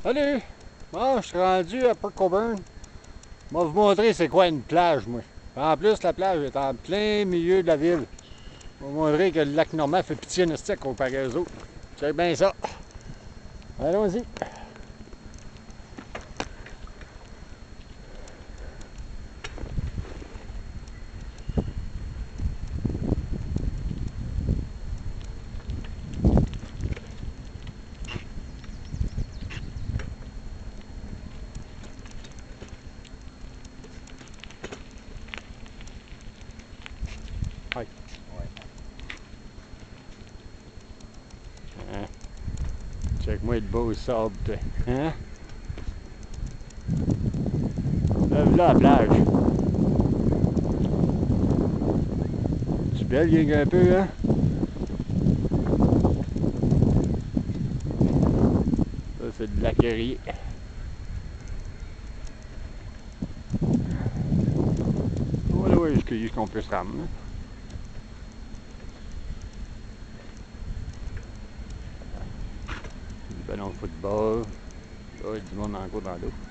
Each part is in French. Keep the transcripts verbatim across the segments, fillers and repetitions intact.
Salut! Bon, je suis rendu à Port Coburn. Je vais vous montrer c'est quoi une plage, moi. En plus, la plage est en plein milieu de la ville. Je vais vous montrer que le lac Normand fait pitié nostalgique au Pagazo. Check bien ça. Allons-y. Hi. Hein? Check-moi le beau sable, toi. Hein? Là, là, la plage. Tu belle, un peu, hein? Ça, c'est de l'acquérie. Voilà, oui, jusqu'à qu'on peut se ramener. Du ballon de football. Là, il y a du monde encore dans l'eau.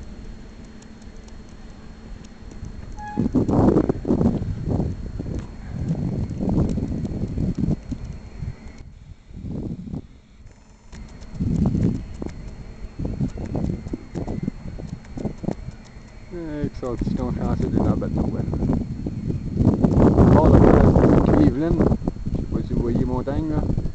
Avec ça, qui sont chanceux de dans le bateau. Hein. On part de Cleveland. Je sais pas si vous voyez les montagnes là.